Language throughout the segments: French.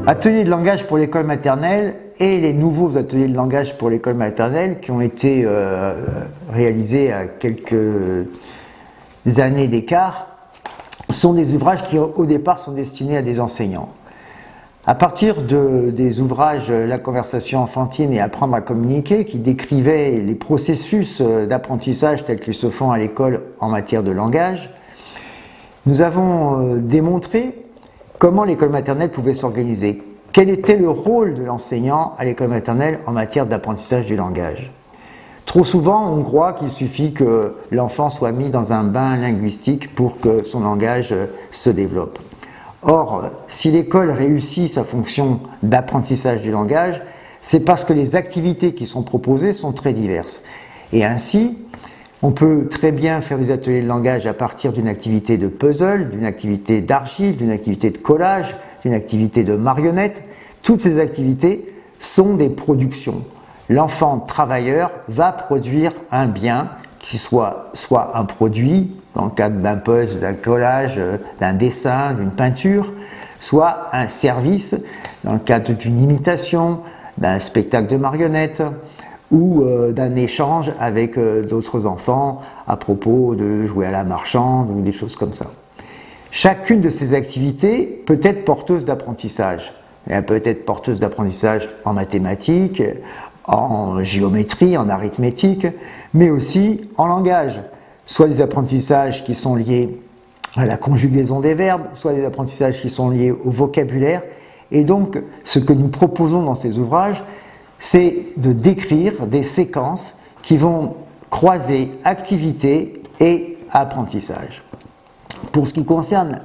Ateliers de langage pour l'école maternelle et les nouveaux ateliers de langage pour l'école maternelle qui ont été réalisés à quelques années d'écart sont des ouvrages qui au départ sont destinés à des enseignants. À partir des ouvrages La conversation enfantine et Apprendre à communiquer qui décrivaient les processus d'apprentissage tels qu'ils se font à l'école en matière de langage, nous avons démontré comment l'école maternelle pouvait s'organiser. Quel était le rôle de l'enseignant à l'école maternelle en matière d'apprentissage du langage? Trop souvent, on croit qu'il suffit que l'enfant soit mis dans un bain linguistique pour que son langage se développe. Or, si l'école réussit sa fonction d'apprentissage du langage, c'est parce que les activités qui sont proposées sont très diverses. Et ainsi, on peut très bien faire des ateliers de langage à partir d'une activité de puzzle, d'une activité d'argile, d'une activité de collage, d'une activité de marionnette. Toutes ces activités sont des productions. L'enfant travailleur va produire un bien qui soit un produit, dans le cadre d'un puzzle, d'un collage, d'un dessin, d'une peinture, soit un service, dans le cadre d'une imitation, d'un spectacle de marionnettes, ou d'un échange avec d'autres enfants à propos de jouer à la marchande ou des choses comme ça. Chacune de ces activités peut être porteuse d'apprentissage. Elle peut être porteuse d'apprentissage en mathématiques, en géométrie, en arithmétique, mais aussi en langage. Soit des apprentissages qui sont liés à la conjugaison des verbes, soit des apprentissages qui sont liés au vocabulaire. Et donc, ce que nous proposons dans ces ouvrages, c'est de décrire des séquences qui vont croiser activité et apprentissage. Pour ce qui concerne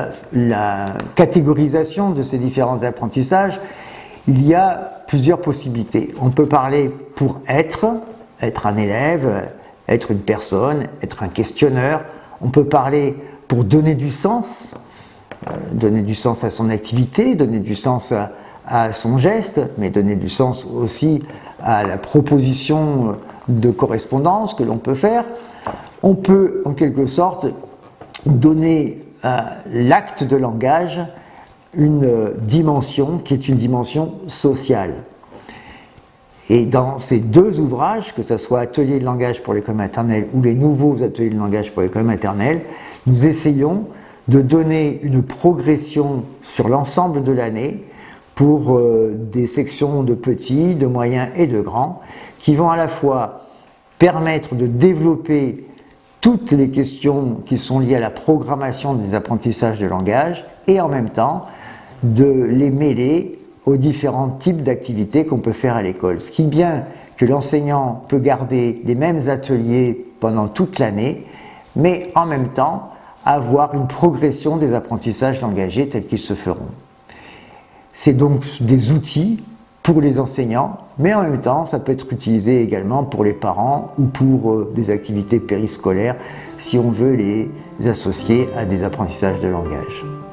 la catégorisation de ces différents apprentissages, il y a plusieurs possibilités. On peut parler pour être un élève, être une personne, être un questionneur. On peut parler pour donner du sens à son activité, donner du sens à son geste, mais donner du sens aussi à la proposition de correspondance que l'on peut faire. On peut en quelque sorte donner à l'acte de langage une dimension qui est une dimension sociale. Et dans ces deux ouvrages, que ce soit Ateliers de langage pour l'école maternelle ou les nouveaux ateliers de langage pour l'école maternelle, nous essayons de donner une progression sur l'ensemble de l'année pour des sections de petits, de moyens et de grands, qui vont à la fois permettre de développer toutes les questions qui sont liées à la programmation des apprentissages de langage et en même temps de les mêler aux différents types d'activités qu'on peut faire à l'école. Ce qui est bien que l'enseignant peut garder les mêmes ateliers pendant toute l'année, mais en même temps avoir une progression des apprentissages langagiers tels qu'ils se feront. C'est donc des outils pour les enseignants, mais en même temps, ça peut être utilisé également pour les parents ou pour des activités périscolaires si on veut les associer à des apprentissages de langage.